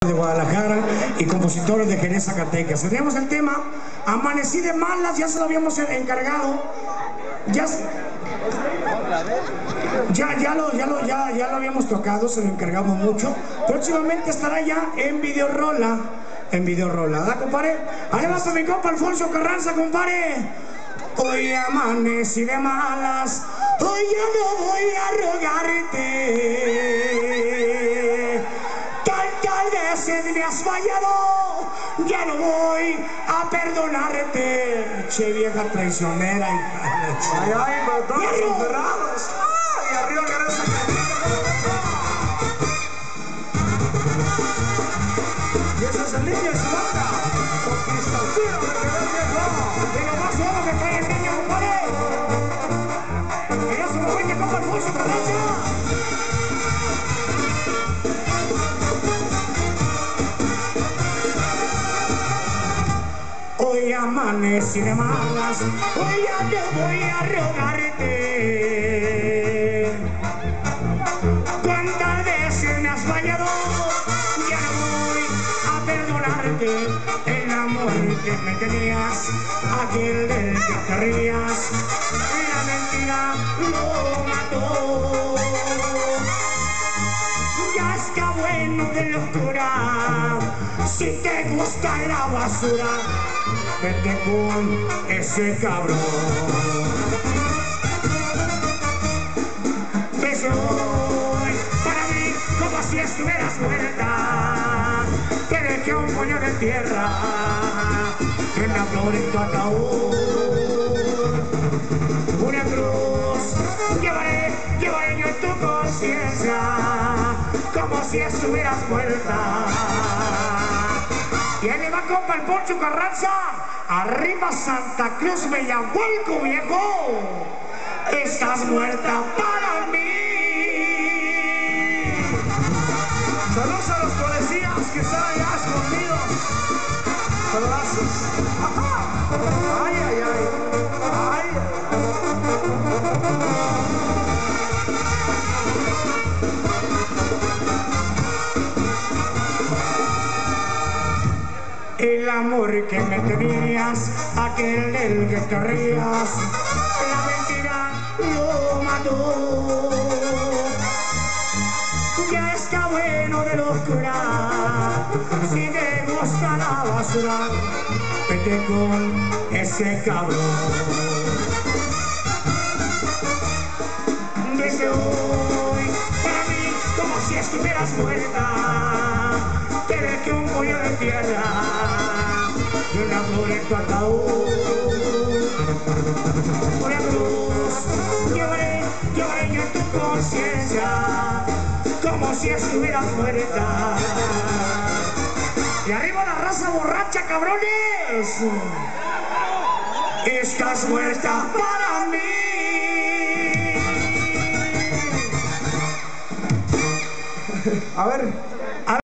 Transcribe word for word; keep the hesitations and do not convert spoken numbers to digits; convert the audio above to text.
de Guadalajara y compositores de Jerez, Zacatecas. Teníamos el tema Amanecí de Malas, ya se lo habíamos encargado. Ya, ya, ya, lo, ya, lo, ya, ya lo habíamos tocado, se lo encargamos mucho. Próximamente estará ya en Videorola. En Videorola, ¿verdad, compadre? Ahí va para mi compa Alfonso Carranza, compadre. Hoy amanecí de malas, hoy ya no voy a rogarte. Tantas veces me has fallado, ya no voy a perdonarte. Che, vieja traicionera. Ay, ay, botones encerrados. Ay, arriba Jerez, y ese es el niño y su banda. Con Cristaltino de Jerez Viejo. Y lo más suave que trae el niño, compadre. Que ya se lo voy a compa Alfonso Carranza. Hoy amanecí de malas, hoy ya no voy a rogarte. Cuántas veces me has fallado, ya no voy a perdonarte. El amor que me tenías, aquel del que te rías, la mentira lo mató. Ya está bueno de locura, si te gusta la basura, vete con ese cabrón. Beso hoy para mí como si estuvieras muerta. Te dejé un puño de tierra en la flor en tu ataúd. Una cruz llevaré, llevaré yo en tu conciencia como si estuvieras muerta. Y ahí le va compa el Poncho Carranza. Arriba Santa Cruz, Bellahuelco, viejo. Estás muerta para mí. Saludos a los policías que están allá escondidos. Saludazos. Ajá. Ay, ay, ay. Ay. El amor que me tenías, aquel del que te rías, la mentira lo mató. Ya está bueno de locura, si te gusta la basura, vete con ese cabrón. Desde hoy, para mí, como si estuvieras muerta, te dejé un puño de tierra y una flor en tu ataúd. Una cruz llevaré, llevaré yo en tu conciencia como si estuvieras muerta. Y arriba la raza borracha, cabrones. Estás muerta para mí. A ver.